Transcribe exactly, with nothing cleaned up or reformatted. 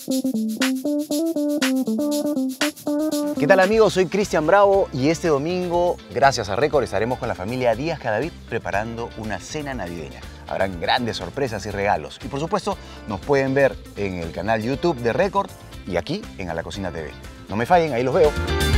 ¿Qué tal amigos? Soy Cristian Bravo y este domingo, gracias a Record, estaremos con la familia Díaz Cadavid preparando una cena navideña. Habrán grandes sorpresas y regalos. Y por supuesto, nos pueden ver en el canal YouTube de Record y aquí en A la Cocina T V. No me fallen, ahí los veo.